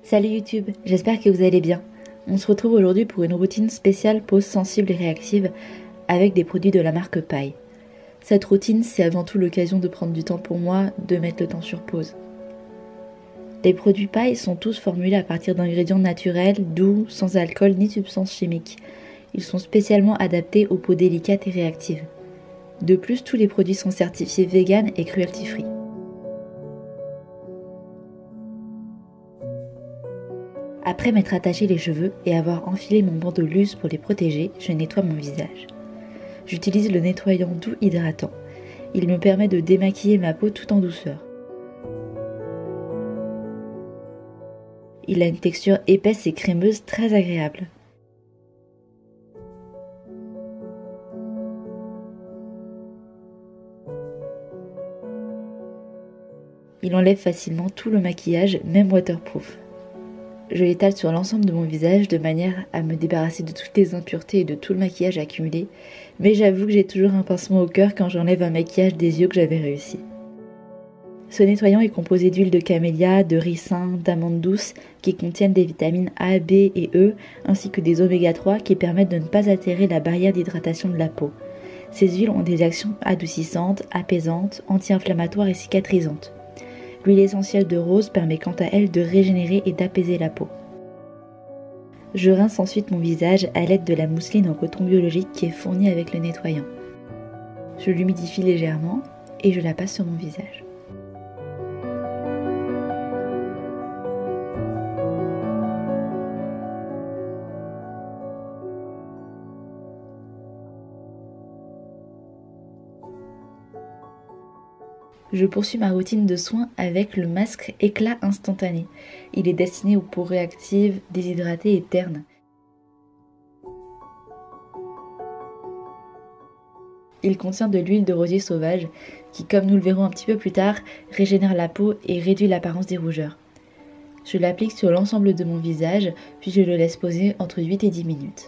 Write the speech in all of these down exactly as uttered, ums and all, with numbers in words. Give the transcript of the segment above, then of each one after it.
Salut YouTube, j'espère que vous allez bien. On se retrouve aujourd'hui pour une routine spéciale pause sensible et réactive avec des produits de la marque Paille. Cette routine, c'est avant tout l'occasion de prendre du temps pour moi, de mettre le temps sur pause. Les produits Paille sont tous formulés à partir d'ingrédients naturels, doux, sans alcool ni substances chimiques. Ils sont spécialement adaptés aux peaux délicates et réactives. De plus, tous les produits sont certifiés vegan et cruelty free. Après m'être attaché les cheveux et avoir enfilé mon bandeau luce pour les protéger, je nettoie mon visage. J'utilise le nettoyant doux hydratant. Il me permet de démaquiller ma peau tout en douceur. Il a une texture épaisse et crémeuse très agréable. Il enlève facilement tout le maquillage, même waterproof. Je l'étale sur l'ensemble de mon visage de manière à me débarrasser de toutes les impuretés et de tout le maquillage accumulé, mais j'avoue que j'ai toujours un pincement au cœur quand j'enlève un maquillage des yeux que j'avais réussi. Ce nettoyant est composé d'huile de camélia, de ricin, d'amandes douces qui contiennent des vitamines A, B et E, ainsi que des oméga trois qui permettent de ne pas altérer la barrière d'hydratation de la peau. Ces huiles ont des actions adoucissantes, apaisantes, anti-inflammatoires et cicatrisantes. L'huile essentielle de rose permet quant à elle de régénérer et d'apaiser la peau. Je rince ensuite mon visage à l'aide de la mousseline en coton biologique qui est fournie avec le nettoyant. Je l'humidifie légèrement et je la passe sur mon visage. Je poursuis ma routine de soins avec le masque éclat instantané. Il est destiné aux peaux réactives, déshydratées et ternes. Il contient de l'huile de rosier sauvage qui, comme nous le verrons un petit peu plus tard, régénère la peau et réduit l'apparence des rougeurs. Je l'applique sur l'ensemble de mon visage, puis je le laisse poser entre huit et dix minutes.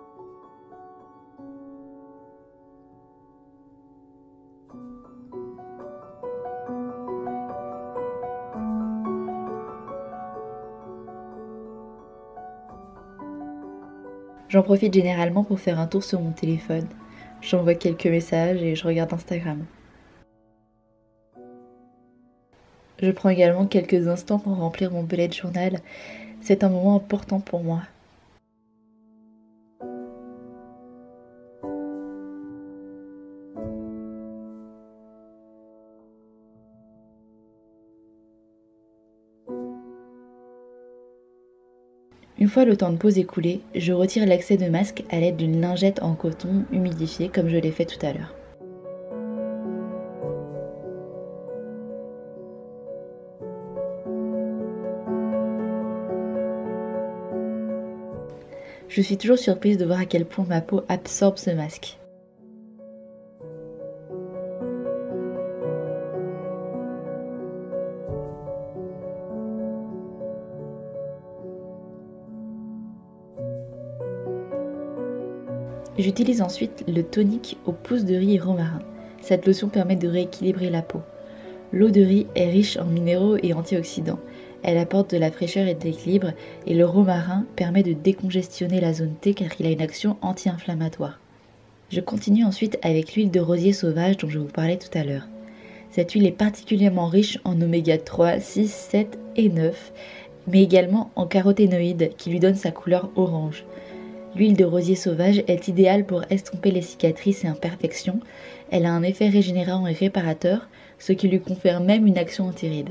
J'en profite généralement pour faire un tour sur mon téléphone. J'envoie quelques messages et je regarde Instagram. Je prends également quelques instants pour remplir mon bullet journal. C'est un moment important pour moi. Une fois le temps de pause écoulé, je retire l'excès de masque à l'aide d'une lingette en coton humidifiée comme je l'ai fait tout à l'heure. Je suis toujours surprise de voir à quel point ma peau absorbe ce masque. J'utilise ensuite le tonique aux pousses de riz et romarin. Cette lotion permet de rééquilibrer la peau. L'eau de riz est riche en minéraux et antioxydants. Elle apporte de la fraîcheur et de l'équilibre et le romarin permet de décongestionner la zone T car il a une action anti-inflammatoire. Je continue ensuite avec l'huile de rosier sauvage dont je vous parlais tout à l'heure. Cette huile est particulièrement riche en oméga trois, six, sept et neuf, mais également en caroténoïdes qui lui donnent sa couleur orange. L'huile de rosier sauvage est idéale pour estomper les cicatrices et imperfections. Elle a un effet régénérant et réparateur, ce qui lui confère même une action anti-rides.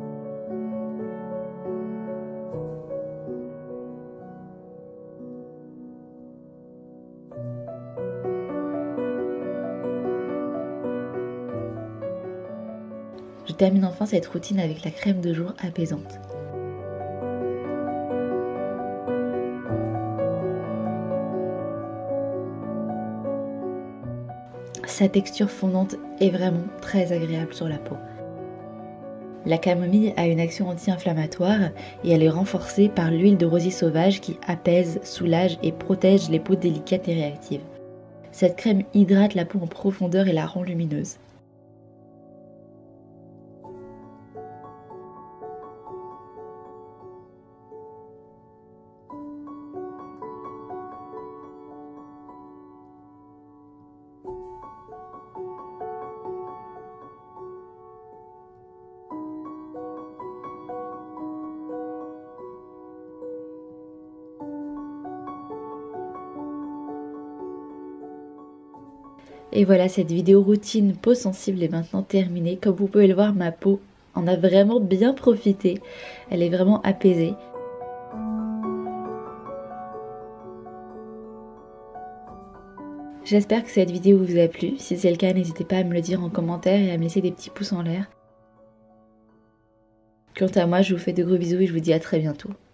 Je termine enfin cette routine avec la crème de jour apaisante. Sa texture fondante est vraiment très agréable sur la peau. La camomille a une action anti-inflammatoire et elle est renforcée par l'huile de rosier sauvage qui apaise, soulage et protège les peaux délicates et réactives. Cette crème hydrate la peau en profondeur et la rend lumineuse. Et voilà, cette vidéo routine peau sensible est maintenant terminée. Comme vous pouvez le voir, ma peau en a vraiment bien profité. Elle est vraiment apaisée. J'espère que cette vidéo vous a plu. Si c'est le cas, n'hésitez pas à me le dire en commentaire et à me laisser des petits pouces en l'air. Quant à moi, je vous fais de gros bisous et je vous dis à très bientôt.